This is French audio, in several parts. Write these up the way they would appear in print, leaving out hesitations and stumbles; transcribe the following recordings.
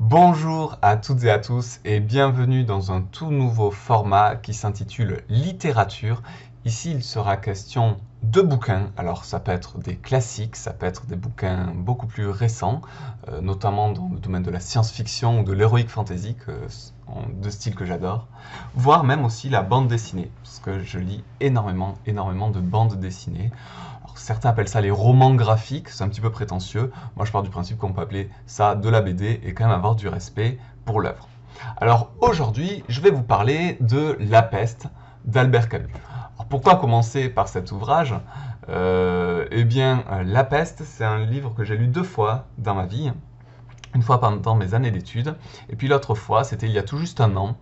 Bonjour à toutes et à tous et bienvenue dans un tout nouveau format qui s'intitule Littérature. Ici, il sera question de bouquins. Alors, ça peut être des classiques, ça peut être des bouquins beaucoup plus récents, notamment dans le domaine de la science-fiction ou de l'heroic fantasy, de style que j'adore, voire même aussi la bande dessinée, parce que je lis énormément de bandes dessinées. Certains appellent ça les romans graphiques, c'est un petit peu prétentieux. Moi, je pars du principe qu'on peut appeler ça de la BD et quand même avoir du respect pour l'œuvre. Alors aujourd'hui, je vais vous parler de La Peste d'Albert Camus. Alors, pourquoi commencer par cet ouvrage La Peste, c'est un livre que j'ai lu 2 fois dans ma vie. Une fois pendant mes années d'études, et puis l'autre fois, c'était il y a tout juste un an,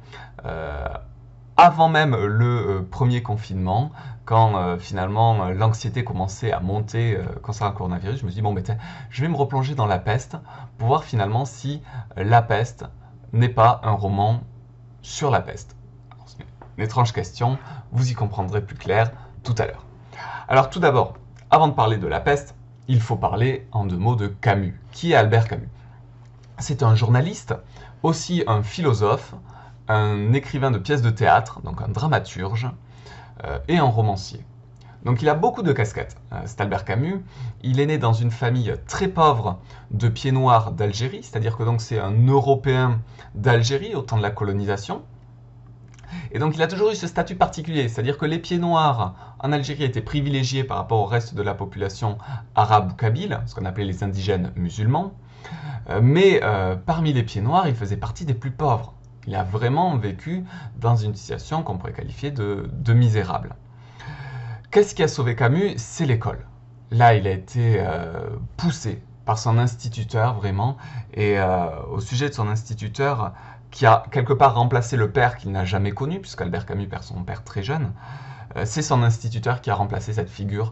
avant même le premier confinement, quand finalement l'anxiété commençait à monter concernant le coronavirus, je me suis dit, bon, je vais me replonger dans La Peste pour voir finalement si La Peste n'est pas un roman sur la peste. C'est une étrange question, vous y comprendrez plus clair tout à l'heure. Alors tout d'abord, avant de parler de La Peste, il faut parler en 2 mots de Camus. Qui est Albert Camus ? C'est un journaliste, aussi un philosophe, un écrivain de pièces de théâtre, donc un dramaturge, et un romancier. Donc il a beaucoup de casquettes, c'est Albert Camus. Il est né dans une famille très pauvre de pieds noirs d'Algérie, c'est-à-dire que donc c'est un Européen d'Algérie au temps de la colonisation. Et donc il a toujours eu ce statut particulier, c'est-à-dire que les pieds noirs en Algérie étaient privilégiés par rapport au reste de la population arabe ou kabyle, ce qu'on appelait les indigènes musulmans. Mais parmi les pieds noirs, il faisait partie des plus pauvres. Il a vraiment vécu dans une situation qu'on pourrait qualifier de misérable. Qu'est-ce qui a sauvé Camus ? C'est l'école. Là, il a été poussé par son instituteur, vraiment. Et au sujet de son instituteur, qui a quelque part remplacé le père qu'il n'a jamais connu, puisqu'Albert Camus perd son père très jeune, c'est son instituteur qui a remplacé cette figure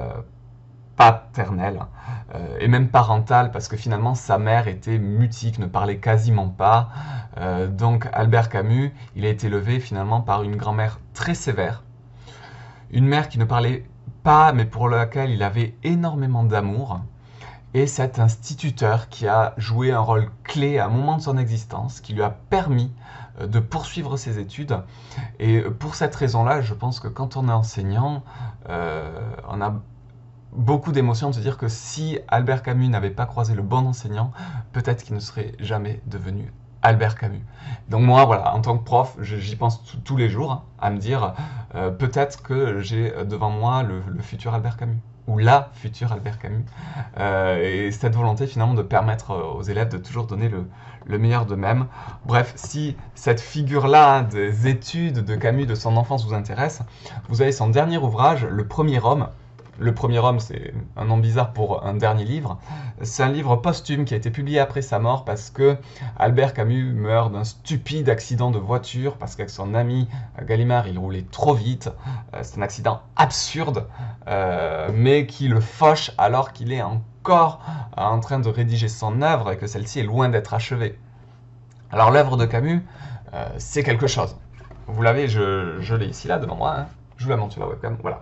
paternelle et même parentale, parce que finalement sa mère était mutique, ne parlait quasiment pas. Donc Albert Camus, il a été élevé finalement par une grand-mère très sévère, une mère qui ne parlait pas mais pour laquelle il avait énormément d'amour, et cet instituteur qui a joué un rôle clé à un moment de son existence, qui lui a permis de poursuivre ses études. Et pour cette raison-là, je pense que quand on est enseignant, on a beaucoup d'émotions de se dire que si Albert Camus n'avait pas croisé le bon enseignant, peut-être qu'il ne serait jamais devenu Albert Camus. Donc moi, voilà, en tant que prof, j'y pense tous les jours, à me dire peut-être que j'ai devant moi le futur Albert Camus, ou la future Albert Camus, et cette volonté finalement de permettre aux élèves de toujours donner le meilleur d'eux-mêmes. Bref, si cette figure-là des études de Camus, de son enfance vous intéresse, vous avez son dernier ouvrage, Le Premier Homme. Le Premier Homme, c'est un nom bizarre pour un dernier livre. C'est un livre posthume qui a été publié après sa mort parce que Albert Camus meurt d'un stupide accident de voiture parce qu'avec son ami Gallimard, il roulait trop vite. C'est un accident absurde, mais qui le fauche alors qu'il est encore en train de rédiger son œuvre et que celle-ci est loin d'être achevée. Alors l'œuvre de Camus, c'est quelque chose. Vous l'avez, je l'ai ici là devant moi. Hein. Je vous la montre sur la webcam. Voilà.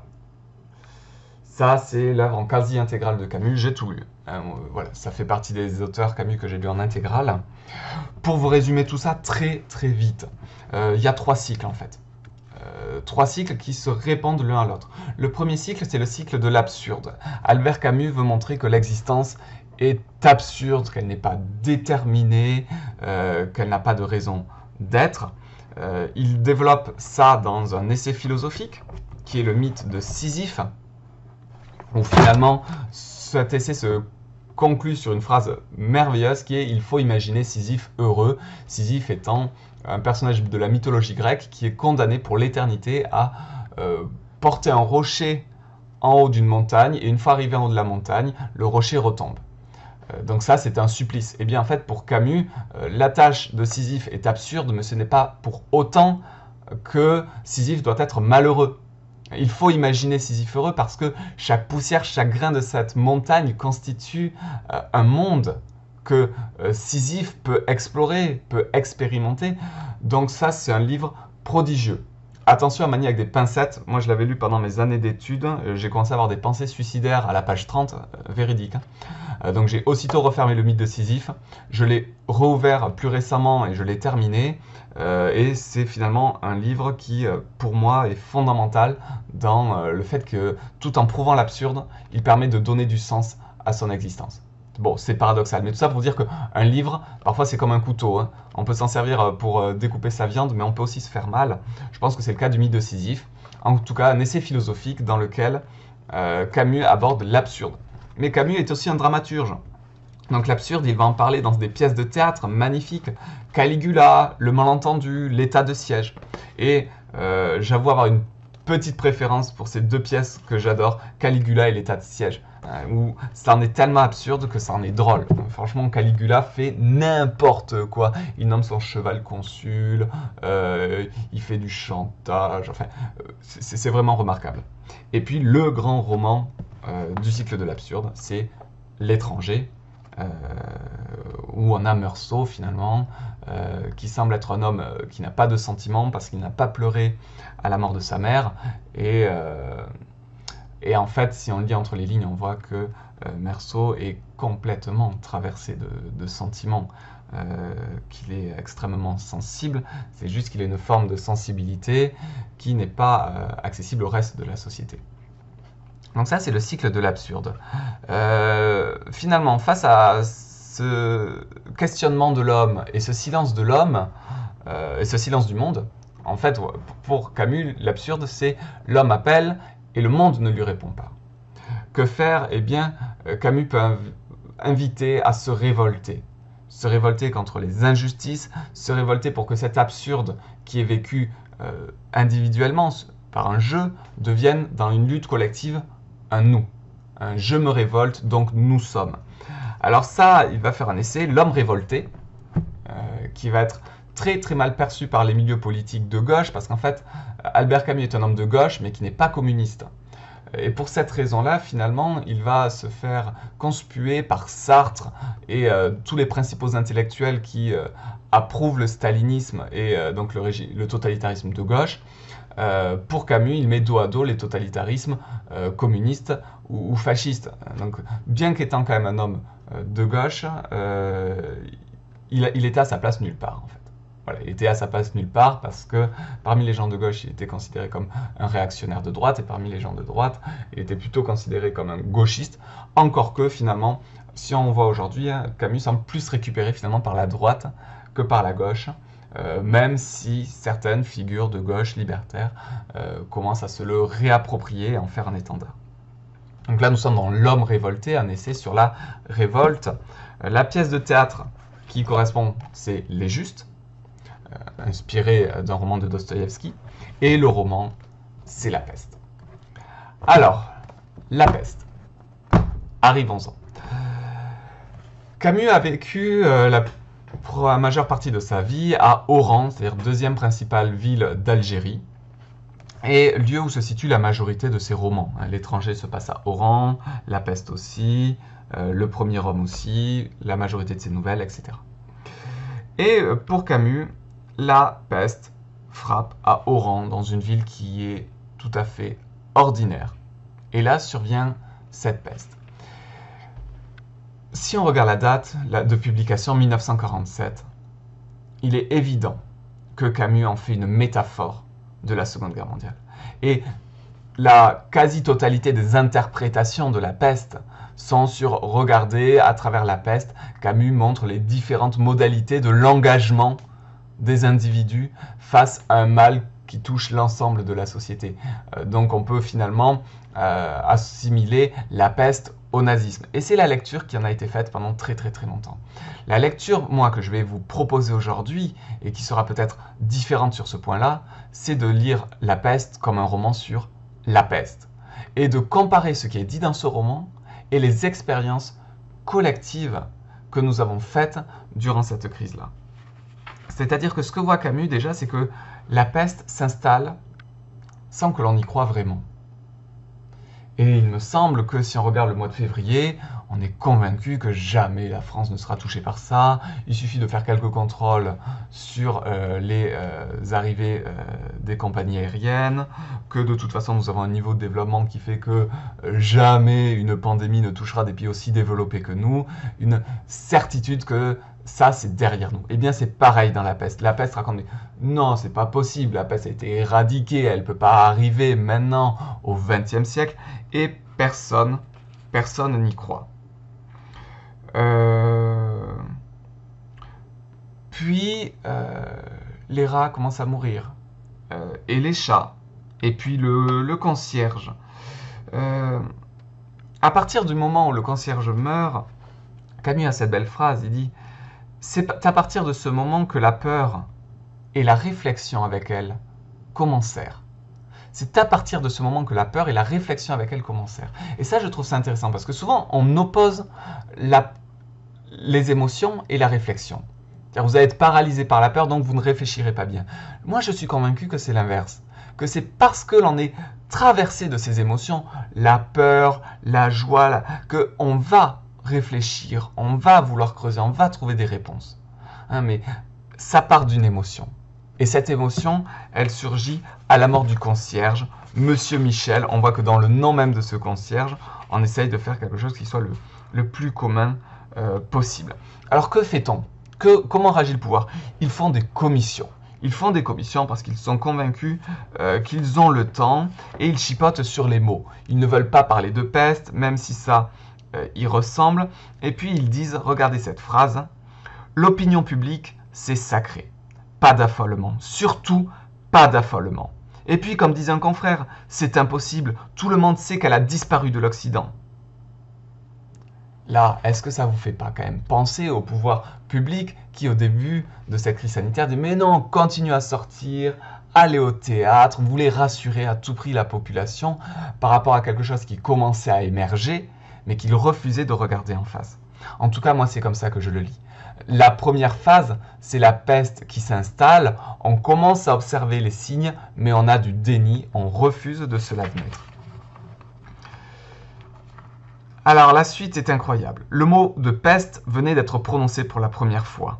Ça, c'est l'œuvre en quasi intégrale de Camus, j'ai tout lu. Voilà, ça fait partie des auteurs Camus que j'ai lu en intégrale. Pour vous résumer tout ça très vite, il y a 3 cycles en fait. 3 cycles qui se répondent l'un à l'autre. Le premier cycle, c'est le cycle de l'absurde. Albert Camus veut montrer que l'existence est absurde, qu'elle n'est pas déterminée, qu'elle n'a pas de raison d'être. Il développe ça dans un essai philosophique, qui est le mythe de Sisyphe, où finalement cet essai se conclut sur une phrase merveilleuse qui est « Il faut imaginer Sisyphe heureux », Sisyphe étant un personnage de la mythologie grecque qui est condamné pour l'éternité à porter un rocher en haut d'une montagne, et une fois arrivé en haut de la montagne, le rocher retombe. Donc ça, c'est un supplice. Et bien en fait, pour Camus, la tâche de Sisyphe est absurde, mais ce n'est pas pour autant que Sisyphe doit être malheureux. Il faut imaginer Sisyphe heureux parce que chaque poussière, chaque grain de cette montagne constitue un monde que Sisyphe peut explorer, peut expérimenter. Donc ça, c'est un livre prodigieux. Attention à manier avec des pincettes. Moi, je l'avais lu pendant mes années d'études. J'ai commencé à avoir des pensées suicidaires à la page 30, véridique. Donc j'ai aussitôt refermé le mythe de Sisyphe, je l'ai rouvert plus récemment et je l'ai terminé. Et c'est finalement un livre qui, pour moi, est fondamental dans le fait que, tout en prouvant l'absurde, il permet de donner du sens à son existence. Bon, c'est paradoxal, mais tout ça pour dire qu'un livre, parfois c'est comme un couteau, hein. On peut s'en servir pour découper sa viande, mais on peut aussi se faire mal. Je pense que c'est le cas du mythe de Sisyphe. En tout cas, un essai philosophique dans lequel Camus aborde l'absurde. Mais Camus est aussi un dramaturge. Donc l'absurde, il va en parler dans des pièces de théâtre magnifiques. Caligula, Le Malentendu, L'état de siège. Et j'avoue avoir une petite préférence pour ces deux pièces que j'adore, Caligula et L'état de siège, où ça en est tellement absurde que ça en est drôle. Franchement, Caligula fait n'importe quoi. Il nomme son cheval consul, il fait du chantage, enfin, c'est vraiment remarquable. Et puis le grand roman du cycle de l'absurde, c'est L'étranger, où on a Meursault finalement, qui semble être un homme qui n'a pas de sentiments parce qu'il n'a pas pleuré à la mort de sa mère. Et en fait, si on lit entre les lignes, on voit que Meursault est complètement traversé de sentiments, qu'il est extrêmement sensible. C'est juste qu'il a une forme de sensibilité qui n'est pas accessible au reste de la société. Donc ça, c'est le cycle de l'absurde. Finalement, face à ce questionnement de l'homme et ce silence de l'homme, et ce silence du monde, en fait, pour Camus, l'absurde, c'est l'homme appelle et le monde ne lui répond pas. Que faire? Eh bien, Camus peut inviter à se révolter contre les injustices, se révolter pour que cet absurde qui est vécu individuellement par un jeu devienne dans une lutte collective un nous, un je me révolte, donc nous sommes. Alors ça, il va faire un essai, L'homme révolté, qui va être très très mal perçu par les milieux politiques de gauche, parce qu'en fait, Albert Camus est un homme de gauche, mais qui n'est pas communiste. Et pour cette raison-là, finalement, il va se faire conspuer par Sartre et tous les principaux intellectuels qui approuvent le stalinisme et donc le totalitarisme de gauche. Pour Camus, il met dos à dos les totalitarismes communistes ou fascistes. Donc, bien qu'étant quand même un homme de gauche, il était à sa place nulle part, en fait. Voilà, il était à sa place nulle part parce que parmi les gens de gauche, il était considéré comme un réactionnaire de droite, et parmi les gens de droite, il était plutôt considéré comme un gauchiste, encore que finalement, si on voit aujourd'hui, Camus semble plus récupéré finalement par la droite que par la gauche, même si certaines figures de gauche libertaires commencent à se le réapproprier et en faire un étendard. Donc là, nous sommes dans L'homme révolté, un essai sur la révolte. La pièce de théâtre qui correspond, c'est Les Justes, inspiré d'un roman de Dostoïevski, et le roman, c'est La Peste. Alors, La Peste. Arrivons-en. Camus a vécu la majeure partie de sa vie à Oran, c'est-à-dire deuxième principale ville d'Algérie, et lieu où se situe la majorité de ses romans. L'étranger se passe à Oran, La Peste aussi, Le Premier Homme aussi, la majorité de ses nouvelles, etc. Et pour Camus, la peste frappe à Oran, dans une ville qui est tout à fait ordinaire. Et là survient cette peste. Si on regarde la date de publication, 1947, il est évident que Camus en fait une métaphore de la Seconde Guerre mondiale. Et la quasi-totalité des interprétations de la peste sont sur regarder à travers la peste. Camus montre les différentes modalités de l'engagement des individus face à un mal qui touche l'ensemble de la société. Donc on peut finalement assimiler la peste au nazisme. Et c'est la lecture qui en a été faite pendant très très très longtemps. La lecture, moi, que je vais vous proposer aujourd'hui, et qui sera peut-être différente sur ce point-là, c'est de lire La Peste comme un roman sur la peste. Et de comparer ce qui est dit dans ce roman et les expériences collectives que nous avons faites durant cette crise-là. C'est-à-dire que ce que voit Camus déjà, c'est que la peste s'installe sans que l'on y croie vraiment. Et il me semble que si on regarde le mois de février, On est convaincu que jamais la France ne sera touchée par ça. Il suffit de faire quelques contrôles sur les arrivées des compagnies aériennes, que de toute façon nous avons un niveau de développement qui fait que jamais une pandémie ne touchera des pays aussi développés que nous, une certitude que ça c'est derrière nous. Eh bien c'est pareil dans la peste. La peste raconte, non c'est pas possible, la peste a été éradiquée, elle peut pas arriver maintenant au XXe siècle, et personne n'y croit. Puis les rats commencent à mourir, et les chats, et puis le concierge. À partir du moment où le concierge meurt, Camus a cette belle phrase, il dit « C'est à partir de ce moment que la peur et la réflexion avec elle commencèrent. » C'est à partir de ce moment que la peur et la réflexion avec elle commencèrent. Et ça, je trouve ça intéressant, parce que souvent, on oppose les émotions et la réflexion. C'est-à-dire, vous allez être paralysé par la peur, donc vous ne réfléchirez pas bien. Moi, je suis convaincu que c'est l'inverse. Que c'est parce que l'on est traversé de ces émotions, la peur, la joie, qu'on va réfléchir, on va vouloir creuser, on va trouver des réponses. Mais ça part d'une émotion. Et cette émotion, elle surgit à la mort du concierge, Monsieur Michel. On voit que dans le nom même de ce concierge, on essaye de faire quelque chose qui soit le plus commun possible. Alors que fait-on? Comment réagit le pouvoir? Ils font des commissions. Ils font des commissions parce qu'ils sont convaincus qu'ils ont le temps, et ils chipotent sur les mots. Ils ne veulent pas parler de peste, même si ça y ressemble. Et puis ils disent, regardez cette phrase, « L'opinion publique, c'est sacré. Pas d'affolement, surtout pas d'affolement. » Et puis, comme disait un confrère, c'est impossible, tout le monde sait qu'elle a disparu de l'Occident. Là, est-ce que ça vous fait pas quand même penser au pouvoir public qui, au début de cette crise sanitaire, dit « Mais non, continue à sortir, allez au théâtre, vous voulez rassurer à tout prix la population par rapport à quelque chose qui commençait à émerger, mais qu'il refusait de regarder en face. » En tout cas, moi, c'est comme ça que je le lis. La première phase, c'est la peste qui s'installe, on commence à observer les signes, mais on a du déni, on refuse de se l'admettre. Alors la suite est incroyable. Le mot de peste venait d'être prononcé pour la première fois.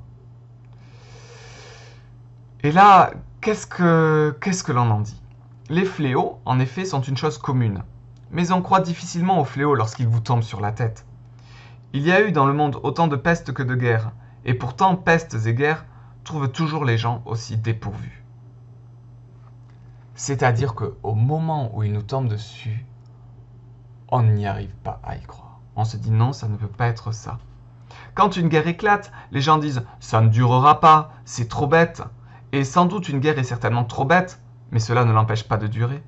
Et là, qu'est-ce que l'on en dit? Les fléaux, en effet, sont une chose commune. Mais on croit difficilement aux fléaux lorsqu'ils vous tombent sur la tête. Il y a eu dans le monde autant de pestes que de guerres, et pourtant pestes et guerres trouvent toujours les gens aussi dépourvus. C'est-à-dire qu'au moment où ils nous tombent dessus, on n'y arrive pas à y croire. On se dit non, ça ne peut pas être ça. Quand une guerre éclate, les gens disent « ça ne durera pas, c'est trop bête ». Et sans doute une guerre est certainement trop bête, mais cela ne l'empêche pas de durer.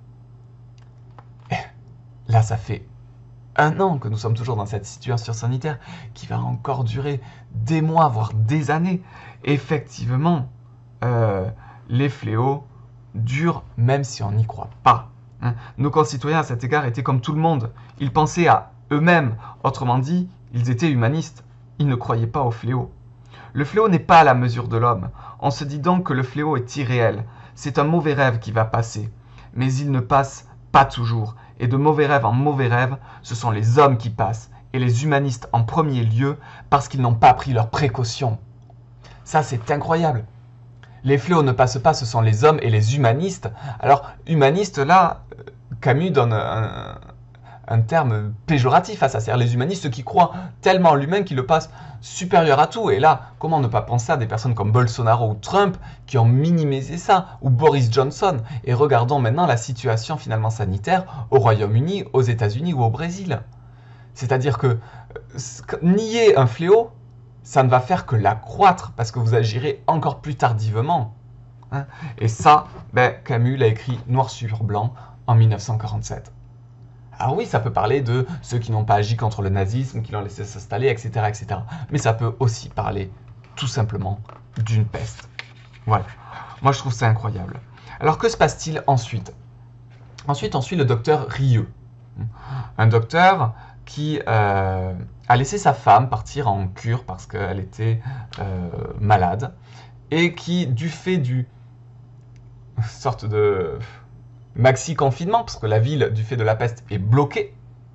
Là, ça fait 1 an que nous sommes toujours dans cette situation sanitaire qui va encore durer des mois, voire des années. Effectivement, les fléaux durent même si on n'y croit pas. Nos concitoyens à cet égard étaient comme tout le monde. Ils pensaient à eux-mêmes. Autrement dit, ils étaient humanistes. Ils ne croyaient pas au fléau. Le fléau n'est pas à la mesure de l'homme. On se dit donc que le fléau est irréel. C'est un mauvais rêve qui va passer. Mais il ne passe pas toujours. Et de mauvais rêves en mauvais rêves, ce sont les hommes qui passent. Et les humanistes en premier lieu, parce qu'ils n'ont pas pris leurs précautions. Ça, c'est incroyable. Les fléaux ne passent pas, ce sont les hommes et les humanistes. Alors, humaniste, là, Camus donne un terme péjoratif à ça. C'est-à-dire les humanistes qui croient tellement en l'humain qu'ils le passent supérieur à tout. Et là, comment ne pas penser à des personnes comme Bolsonaro ou Trump qui ont minimisé ça, ou Boris Johnson. Et regardons maintenant la situation finalement sanitaire au Royaume-Uni, aux États-Unis ou au Brésil. C'est-à-dire que nier un fléau, ça ne va faire que l'accroître, parce que vous agirez encore plus tardivement. Et ça, Camus l'a écrit noir sur blanc en 1947. Alors oui, ça peut parler de ceux qui n'ont pas agi contre le nazisme, qui l'ont laissé s'installer, etc., etc. Mais ça peut aussi parler, tout simplement, d'une peste. Voilà. Moi, je trouve ça incroyable. Alors, que se passe-t-il ensuite? Ensuite, on suit le docteur Rieux. Un docteur qui a laissé sa femme partir en cure parce qu'elle était malade, et qui, du fait du sorte de maxi-confinement, parce que la ville, du fait de la peste, est bloquée,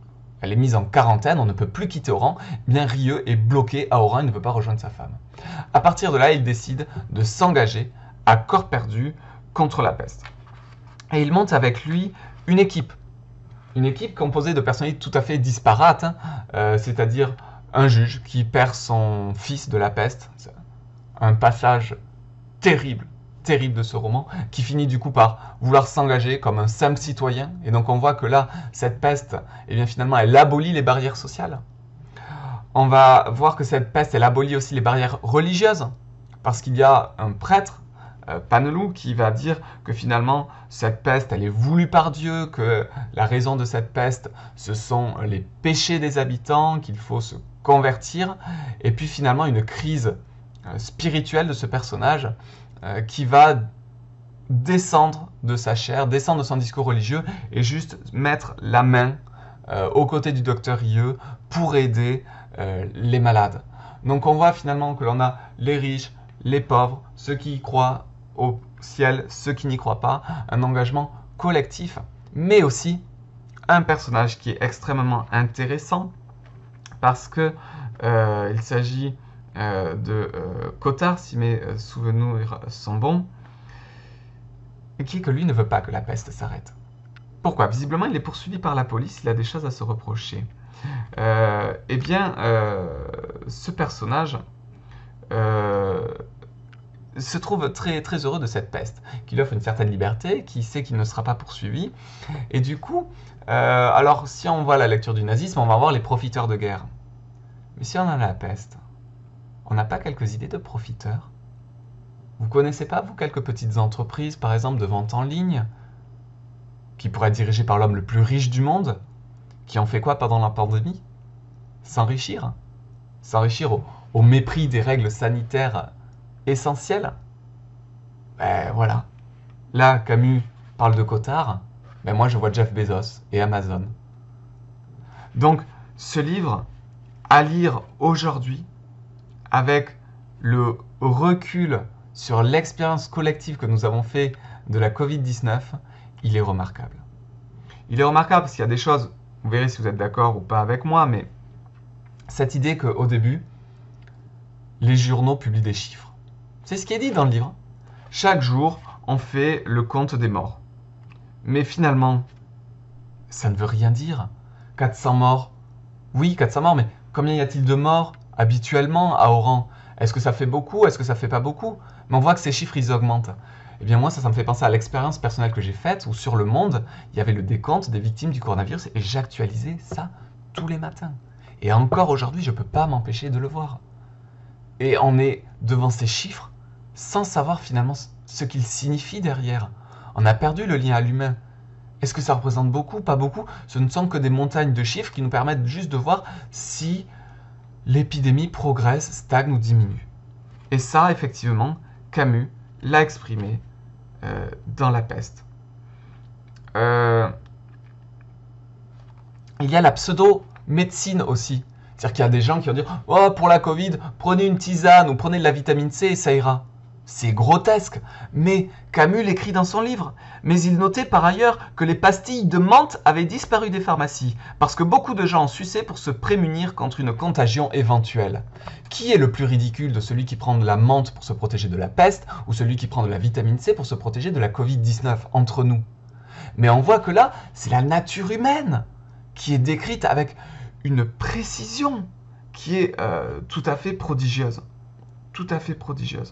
elle est mise en quarantaine, on ne peut plus quitter Oran, eh bien Rieux est bloqué à Oran, il ne peut pas rejoindre sa femme. À partir de là, il décide de s'engager à corps perdu contre la peste. Et il monte avec lui une équipe composée de personnalités tout à fait disparates, c'est-à-dire un juge qui perd son fils de la peste, un passage terrible de ce roman, qui finit du coup par vouloir s'engager comme un simple citoyen. Et donc on voit que là, cette peste, eh bien finalement, elle abolit les barrières sociales. On va voir que cette peste, elle abolit aussi les barrières religieuses, parce qu'il y a un prêtre, Panelou, qui va dire que finalement, cette peste, elle est voulue par Dieu, que la raison de cette peste, ce sont les péchés des habitants, qu'il faut se convertir, et puis finalement une crise spirituelle de ce personnage qui va descendre de sa chair, descendre de son discours religieux et juste mettre la main aux côtés du docteur Rieux pour aider les malades. Donc on voit finalement que l'on a les riches, les pauvres, ceux qui y croient au ciel, ceux qui n'y croient pas, un engagement collectif, mais aussi un personnage qui est extrêmement intéressant parce que il s'agit de Cottard, si mes souvenirs sont bons, et qui est que lui ne veut pas que la peste s'arrête. Pourquoi? Visiblement, il est poursuivi par la police, il a des choses à se reprocher. Eh bien, ce personnage se trouve très, très heureux de cette peste, qui lui offre une certaine liberté, qui sait qu'il ne sera pas poursuivi. Et du coup, alors si on voit la lecture du nazisme, on va voir les profiteurs de guerre. Mais si on a la peste, on n'a pas quelques idées de profiteurs? Vous connaissez pas, vous, quelques petites entreprises, par exemple, de vente en ligne, qui pourraient être dirigées par l'homme le plus riche du monde, qui ont fait quoi pendant la pandémie? S'enrichir. S'enrichir au mépris des règles sanitaires essentielles. Ben voilà. Là, Camus parle de Cottard, ben moi je vois Jeff Bezos et Amazon. Donc, ce livre, à lire aujourd'hui, avec le recul sur l'expérience collective que nous avons fait de la Covid-19, il est remarquable. Il est remarquable parce qu'il y a des choses, vous verrez si vous êtes d'accord ou pas avec moi, mais cette idée qu'au début, les journaux publient des chiffres. C'est ce qui est dit dans le livre. Chaque jour, on fait le compte des morts. Mais finalement, ça ne veut rien dire. 400 morts. Oui, 400 morts, mais combien y a-t-il de morts habituellement à Oran? Est-ce que ça fait beaucoup? Est-ce que ça fait pas beaucoup? Mais on voit que ces chiffres, ils augmentent. Eh bien moi, ça me fait penser à l'expérience personnelle que j'ai faite, où sur le monde, il y avait le décompte des victimes du coronavirus, et j'actualisais ça tous les matins. Et encore aujourd'hui, je ne peux pas m'empêcher de le voir. Et on est devant ces chiffres, sans savoir finalement ce qu'ils signifient derrière. On a perdu le lien à l'humain. Est-ce que ça représente beaucoup? Pas beaucoup. Ce ne sont que des montagnes de chiffres qui nous permettent juste de voir si l'épidémie progresse, stagne ou diminue. Et ça, effectivement, Camus l'a exprimé dans La Peste. Il y a la pseudo-médecine aussi. C'est-à-dire qu'il y a des gens qui vont dire « Oh, pour la Covid, prenez une tisane ou prenez de la vitamine C et ça ira ». C'est grotesque, mais Camus l'écrit dans son livre. Mais il notait par ailleurs que les pastilles de menthe avaient disparu des pharmacies, parce que beaucoup de gens en suçaient pour se prémunir contre une contagion éventuelle. Qui est le plus ridicule de celui qui prend de la menthe pour se protéger de la peste, ou celui qui prend de la vitamine C pour se protéger de la Covid-19, entre nous? Mais on voit que là, c'est la nature humaine qui est décrite avec une précision qui est tout à fait prodigieuse. Tout à fait prodigieuse.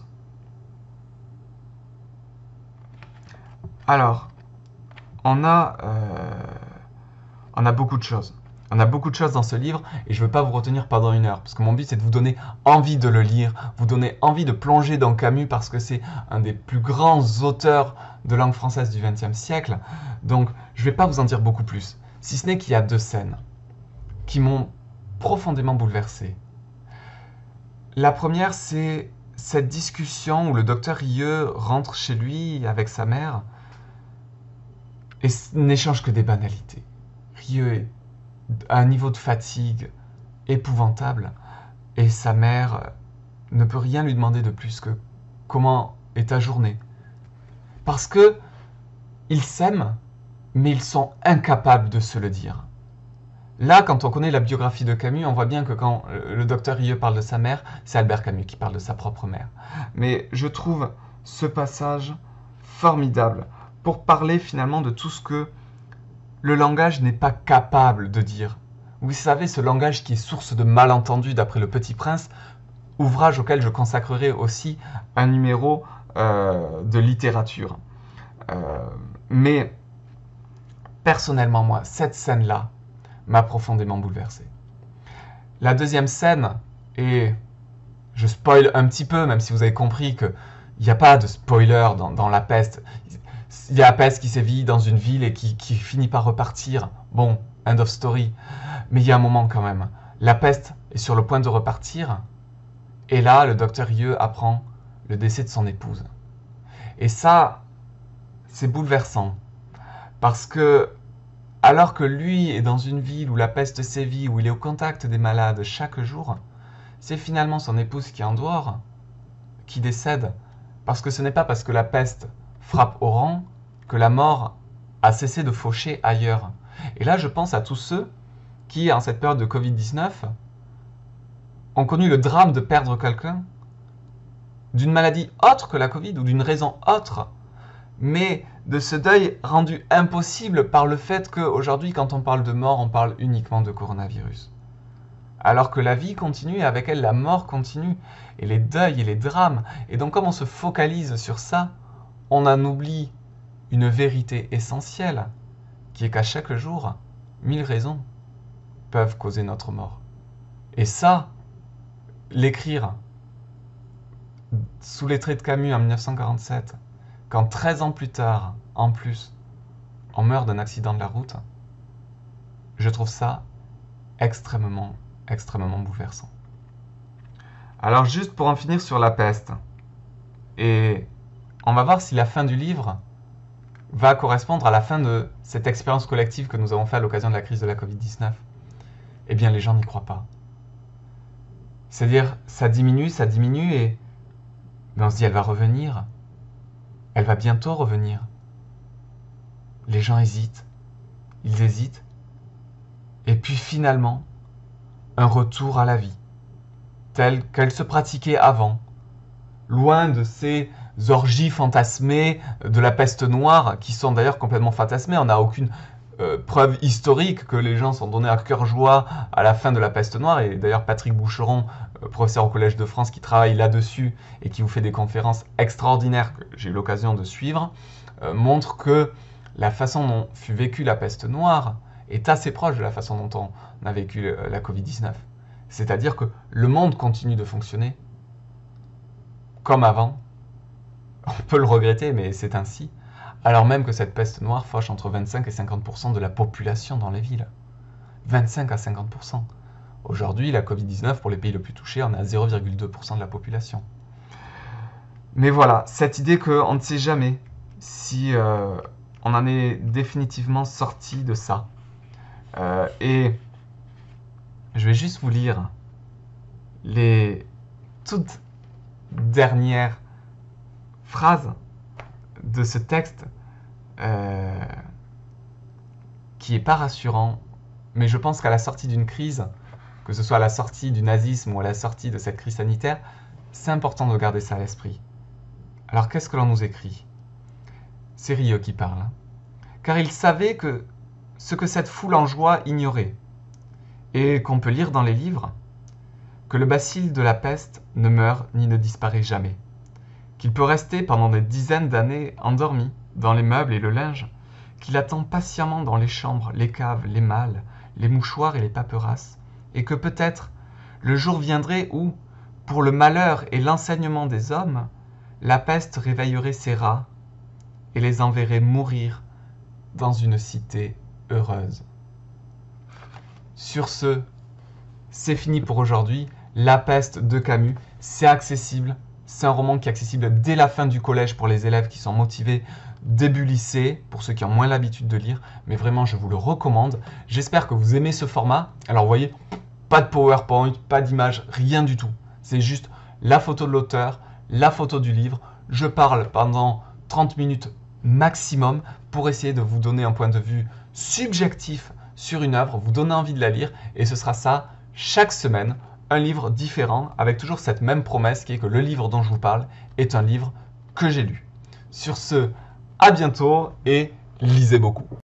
Alors, on a beaucoup de choses. On a beaucoup de choses dans ce livre et je ne veux pas vous retenir pendant 1 heure parce que mon but c'est de vous donner envie de le lire, vous donner envie de plonger dans Camus parce que c'est un des plus grands auteurs de langue française du XXe siècle. Donc, je ne vais pas vous en dire beaucoup plus, si ce n'est qu'il y a 2 scènes qui m'ont profondément bouleversé. La première, c'est cette discussion où le docteur Rieux rentre chez lui avec sa mère et n'échange que des banalités. Rieux a un niveau de fatigue épouvantable et sa mère ne peut rien lui demander de plus que comment est ta journée. Parce que ils s'aiment, mais ils sont incapables de se le dire. Là, quand on connaît la biographie de Camus, on voit bien que quand le docteur Rieu parle de sa mère, c'est Albert Camus qui parle de sa propre mère. Mais je trouve ce passage formidable pour parler finalement de tout ce que le langage n'est pas capable de dire. Vous savez, ce langage qui est source de malentendus d'après Le Petit Prince, ouvrage auquel je consacrerai aussi un numéro de littérature. Mais personnellement, moi, cette scène-là m'a profondément bouleversé. La deuxième scène, et je spoil un petit peu, même si vous avez compris qu'il n'y a pas de spoiler dans La Peste. Il y a La Peste qui sévit dans une ville et qui finit par repartir. Bon, end of story. Mais il y a un moment quand même. La Peste est sur le point de repartir. Et là, le docteur Rieu apprend le décès de son épouse. Et ça, c'est bouleversant. Parce que, alors que lui est dans une ville où la peste sévit, où il est au contact des malades chaque jour, c'est finalement son épouse qui en dehors, qui décède. Parce que ce n'est pas parce que la peste frappe au rang que la mort a cessé de faucher ailleurs. Et là, je pense à tous ceux qui, en cette période de Covid-19, ont connu le drame de perdre quelqu'un d'une maladie autre que la Covid ou d'une raison autre, mais de ce deuil rendu impossible par le fait qu'aujourd'hui, quand on parle de mort, on parle uniquement de coronavirus. Alors que la vie continue et avec elle la mort continue, et les deuils et les drames. Et donc comme on se focalise sur ça, on en oublie une vérité essentielle, qui est qu'à chaque jour, 1000 raisons peuvent causer notre mort. Et ça, l'écrire sous les traits de Camus en 1947, quand 13 ans plus tard, en plus, on meurt d'un accident de la route, je trouve ça extrêmement bouleversant. Alors juste pour en finir sur la peste, et on va voir si la fin du livre va correspondre à la fin de cette expérience collective que nous avons faite à l'occasion de la crise de la Covid-19. Eh bien les gens n'y croient pas. C'est-à-dire, ça diminue, et on se dit, elle va revenir. Elle va bientôt revenir. Les gens hésitent. Ils hésitent. Et puis finalement, un retour à la vie, telle qu'elle se pratiquait avant, loin de ces orgies fantasmées de la peste noire, qui sont d'ailleurs complètement fantasmées. On n'a aucune preuve historique que les gens sont donnés à cœur joie à la fin de la peste noire. Et d'ailleurs, Patrick Boucheron, professeur au Collège de France, qui travaille là-dessus et qui vous fait des conférences extraordinaires que j'ai eu l'occasion de suivre, montre que la façon dont fut vécue la peste noire est assez proche de la façon dont on a vécu la Covid-19. C'est-à-dire que le monde continue de fonctionner comme avant. On peut le regretter, mais c'est ainsi. Alors même que cette peste noire fauche entre 25 et 50% de la population dans les villes. 25 à 50%. Aujourd'hui, la Covid-19, pour les pays les plus touchés, on est à 0,2% de la population. Mais voilà, cette idée qu'on ne sait jamais si on en est définitivement sorti de ça. Et je vais juste vous lire les toutes dernières phrases de ce texte qui est pas rassurant, mais je pense qu'à la sortie d'une crise, que ce soit à la sortie du nazisme ou à la sortie de cette crise sanitaire, c'est important de garder ça à l'esprit. Alors qu'est-ce que l'on nous écrit? C'est Rieu qui parle. Car il savait que ce que cette foule en joie ignorait, et qu'on peut lire dans les livres, que le bacille de la peste ne meurt ni ne disparaît jamais, qu'il peut rester pendant des dizaines d'années endormi dans les meubles et le linge, qu'il attend patiemment dans les chambres, les caves, les malles, les mouchoirs et les paperasses, et que peut-être le jour viendrait où, pour le malheur et l'enseignement des hommes, la peste réveillerait ses rats et les enverrait mourir dans une cité heureuse. Sur ce, c'est fini pour aujourd'hui. La peste de Camus, c'est accessible. C'est un roman qui est accessible dès la fin du collège pour les élèves qui sont motivés, début lycée, pour ceux qui ont moins l'habitude de lire. Mais vraiment, je vous le recommande. J'espère que vous aimez ce format. Alors, vous voyez, pas de PowerPoint, pas d'image, rien du tout. C'est juste la photo de l'auteur, la photo du livre. Je parle pendant 30 minutes maximum pour essayer de vous donner un point de vue subjectif sur une œuvre, vous donner envie de la lire, et ce sera ça chaque semaine, un livre différent, avec toujours cette même promesse qui est que le livre dont je vous parle est un livre que j'ai lu. Sur ce, à bientôt et lisez beaucoup.